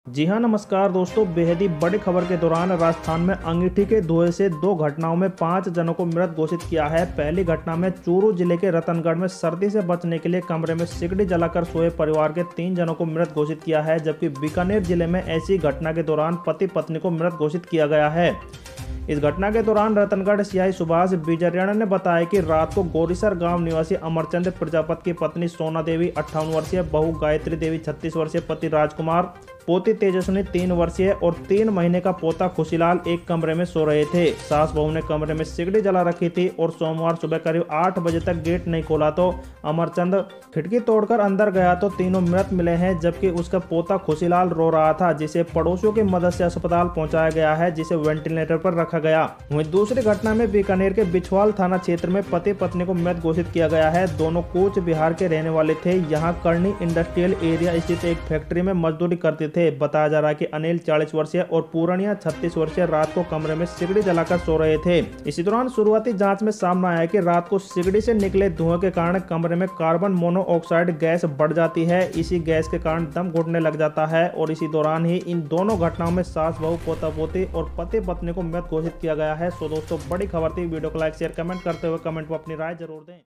जी हाँ, नमस्कार दोस्तों। बेहद ही बड़ी खबर के दौरान राजस्थान में अंगीठी के धुएं से दो घटनाओं में 5 जनों को मृत घोषित किया है। पहली घटना में चूरू जिले के रतनगढ़ में सर्दी से बचने के लिए कमरे में सिगड़ी जलाकर सोए परिवार के 3 जनों को मृत घोषित किया है, जबकि बीकानेर जिले में ऐसी घटना के दौरान पति पत्नी को मृत घोषित किया गया है। इस घटना के दौरान रतनगढ़ सीआई सुभाष बिजरियाना ने बताया कि रात को गोरीसर गांव निवासी अमरचंद प्रजापत की पत्नी सोना देवी 58 वर्षीय, बहू गायत्री देवी 36 वर्षीय, पति राजकुमार, पोती तेजस्विनी 3 वर्षीय और 3 महीने का पोता खुशीलाल एक कमरे में सो रहे थे। सास बहू ने कमरे में सिगड़ी जला रखी थी और सोमवार सुबह करीब 8 बजे तक गेट नहीं खोला तो अमरचंद खिड़की तोड़कर अंदर गया तो तीनों मृत मिले हैं, जबकि उसका पोता खुशीलाल रो रहा था, जिसे पड़ोसियों की मदद से अस्पताल पहुंचाया गया है, जिसे वेंटिलेटर पर रखा गया। वहीं दूसरी घटना में बीकानेर के बिछवाल थाना क्षेत्र में पति पत्नी को मृत घोषित किया गया है। दोनों कूच बिहार के रहने वाले थे। यहाँ करनी इंडस्ट्रियल एरिया स्थित एक फैक्ट्री में मजदूरी करते थे। बताया जा रहा है कि अनिल 40 वर्षीय और पूर्णिया 36 वर्षीय रात को कमरे में सिगड़ी जलाकर सो रहे थे। इसी दौरान शुरुआती जांच में सामने आया कि रात को सिगड़ी से निकले धुएं के कारण कमरे में कार्बन मोनोऑक्साइड गैस बढ़ जाती है। इसी गैस के कारण दम घुटने लग जाता है और इसी दौरान ही इन दोनों घटनाओं में सास बहू, पोता पोती और पति पत्नी को मृत घोषित किया गया है। सो दोस्तों, बड़ी खबर थी। वीडियो को लाइक शेयर कमेंट करते हुए कमेंट में अपनी राय जरूर दें।